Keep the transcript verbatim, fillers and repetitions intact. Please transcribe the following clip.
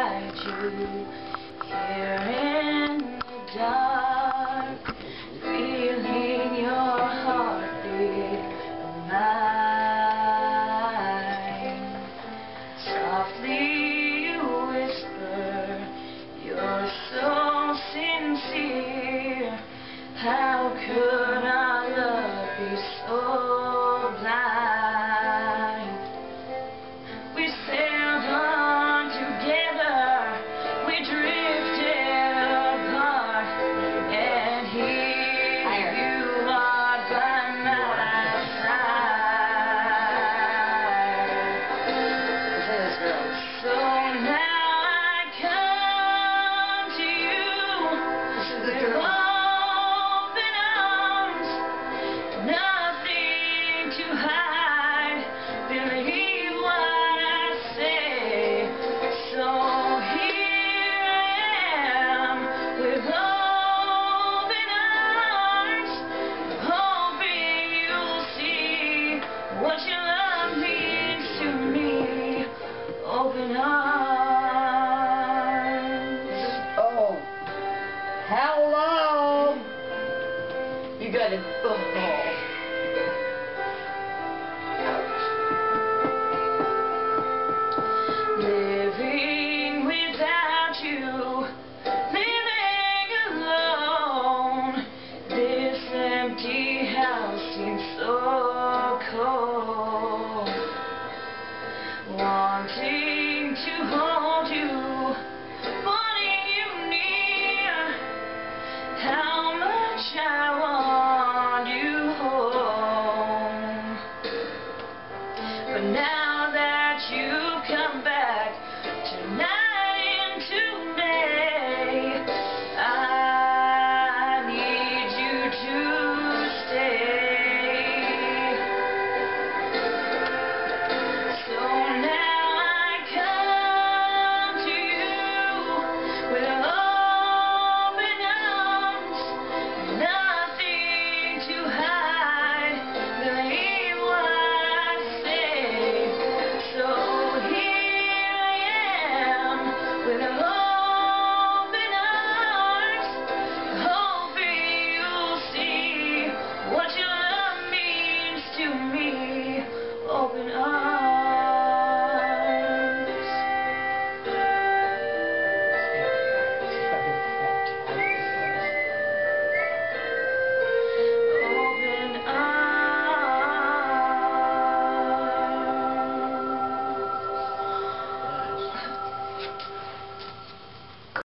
beside you, here in the dark, feeling your heartbeat of mine. Softly you whisper, you're so sincere. How could our love be so blind? We sailed on together, we drifted apart, and here you are by my side. So now I come to you with open arms, nothing to hide. Believe what I say. So here I am with open arms, hoping you'll see what your love means to me. Open arms. Oh, hello. You got it. Oh. Living without you, living alone, this empty house seems so cold. Wanting to hold you, wanting you near, how much I want you home. But now that you